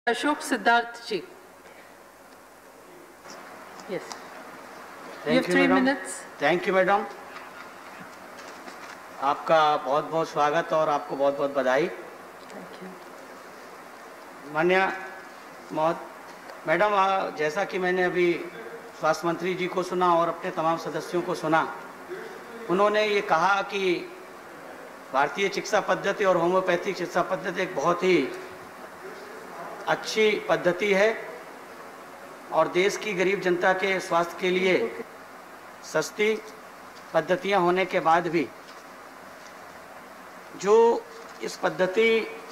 Ashok Siddharth ji. Yes. You have 3 minutes. Thank you madam, आपका बहुत बहुत स्वागत और आपको बहुत बहुत बधाई। Thank you. माननीय मैडम, जैसा कि मैंने अभी स्वास्थ्य मंत्री जी को सुना और अपने तमाम सदस्यों को सुना, उन्होंने ये कहा कि भारतीय चिकित्सा पद्धति और होम्योपैथिक चिकित्सा पद्धति एक बहुत ही अच्छी पद्धति है और देश की गरीब जनता के स्वास्थ्य के लिए सस्ती पद्धतियां होने के बाद भी जो इस पद्धति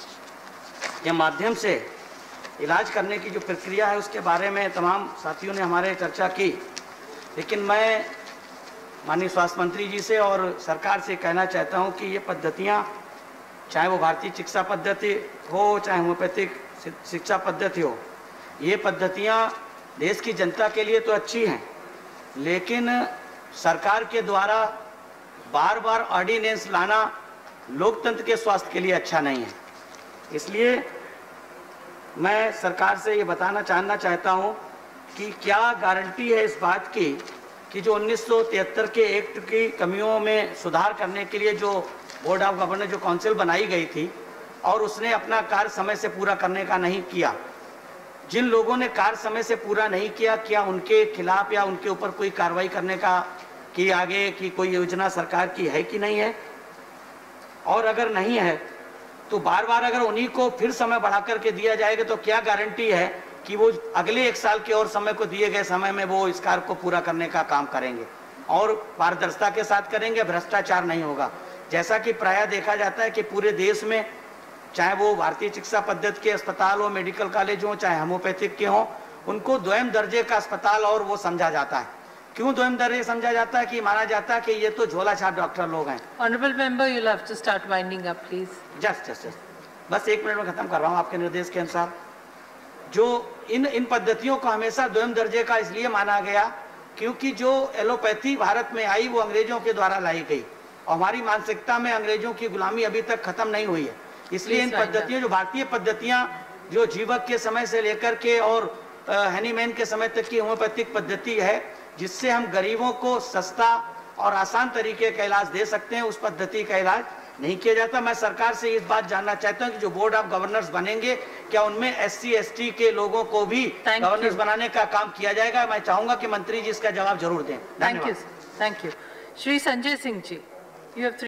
के माध्यम से इलाज करने की जो प्रक्रिया है उसके बारे में तमाम साथियों ने हमारे चर्चा की। लेकिन मैं माननीय स्वास्थ्य मंत्री जी से और सरकार से कहना चाहता हूं कि ये पद्धतियां, चाहे वो भारतीय चिकित्सा पद्धति हो चाहे होम्योपैथिक शिक्षा पद्धति हो, ये पद्धतियां देश की जनता के लिए तो अच्छी हैं, लेकिन सरकार के द्वारा बार बार ऑर्डिनेंस लाना लोकतंत्र के स्वास्थ्य के लिए अच्छा नहीं है। इसलिए मैं सरकार से ये जानना चाहता हूं कि क्या गारंटी है इस बात की कि जो 1973 के एक्ट की कमियों में सुधार करने के लिए जो बोर्ड ऑफ गवर्नर जो काउंसिल बनाई गई थी और उसने अपना कार्य समय से पूरा करने का नहीं किया, जिन लोगों ने कार्य समय से पूरा नहीं किया, क्या उनके खिलाफ या उनके ऊपर कोई कार्रवाई करने का कि आगे की कोई योजना सरकार की है कि नहीं है? और अगर नहीं है तो बार बार अगर उन्हीं को फिर समय बढ़ा करके दिया जाएगा तो क्या गारंटी है कि वो अगले 1 साल के और समय को दिए गए समय में वो इस कार्य को पूरा करने का काम करेंगे और पारदर्शिता के साथ करेंगे, भ्रष्टाचार नहीं होगा। जैसा कि प्रायः देखा जाता है कि पूरे देश में चाहे वो भारतीय चिकित्सा पद्धति के अस्पताल हो, मेडिकल कॉलेज हो, चाहे होम्योपैथिक के हों, उनको द्वयम दर्जे का अस्पताल और वो समझा जाता है। क्यों द्वयम दर्जे समझा जाता है? कि माना जाता है कि ये तो झोला छाप डॉक्टर लोग हैं। Honorable member, you'll have to start winding up, please. Just बस 1 मिनट में खत्म कर रहा हूँ आपके निर्देश के अनुसार। जो इन पद्धतियों को हमेशा द्वयम दर्जे का इसलिए माना गया क्योंकि जो एलोपैथी भारत में आई वो अंग्रेजों के द्वारा लाई गई और हमारी मानसिकता में अंग्रेजों की गुलामी अभी तक खत्म नहीं हुई है। इसलिए इन पद्धतियों, जो भारतीय पद्धतियां जो जीवक के समय से लेकर के और हैनीमैन के समय तक की होम्योपैथिक पद्धति है, जिससे हम गरीबों को सस्ता और आसान तरीके का इलाज दे सकते हैं, उस पद्धति का इलाज नहीं किया जाता। मैं सरकार से इस बात जानना चाहता हूं कि जो बोर्ड ऑफ गवर्नर्स बनेंगे, क्या उनमें SC ST के लोगों को भी गवर्नर्स बनाने का काम किया जाएगा? मैं चाहूंगा कि मंत्री जी इसका जवाब जरूर दें। Thank you. Shri Sanjay Singh ji, you have